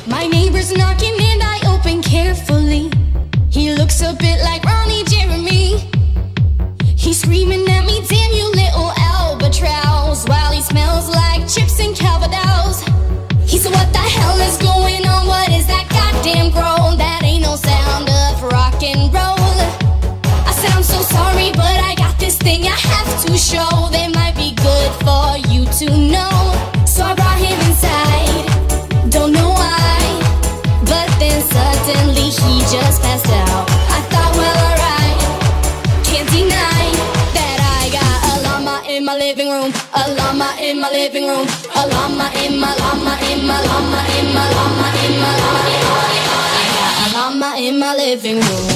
My neighbor's knocking and I open carefully. He looks a bit like Ronnie Jeremy. He's screaming at me, damn you little albatross, while he smells like chips and Calvados. He said, what the hell is going on? What is that goddamn groan? That ain't no sound of rock and roll. I said, I'm so sorry, but I got this thing I have to show. That might be good for you to know. So I brought him inside, don't know why, but then suddenly he just passed out. I thought, well, alright, can't deny that I got a llama in my living room, a llama in my living room, a llama in my llama in my llama in my llama in my llama. I got a llama in my living room.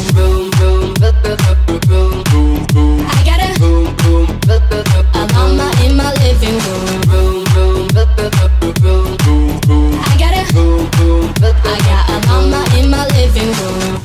I got a llama in my living room. I got a llama in my living room.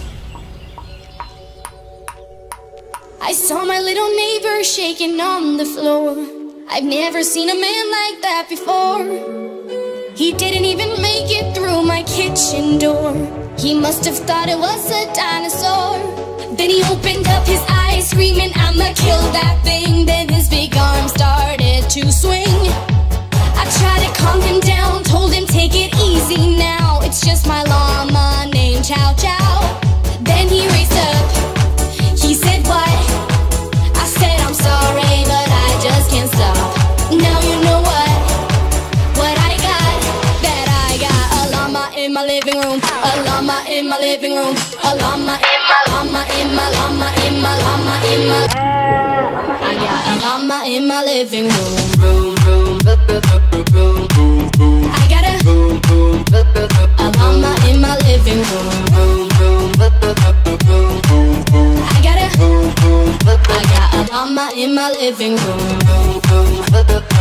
I saw my little neighbor shaking on the floor. I've never seen a man like that before. He didn't even make it through my kitchen door. He must have thought it was a dinosaur. Then he opened up his eyes, screaming, I'ma kill that thing. Then his big arm started to swing. I tried to calm him down, told him take it easy now. It's just my llama named Chow Chow. Then he raised up, he said what? I said I'm sorry, but I just can't stop. Now you know what I got? That I got a llama in my living room, a llama in my living room, a llama in my llama in my llama in my llama in my. I got a llama in my living room. I got a llama in my living room. I got a llama in my living room.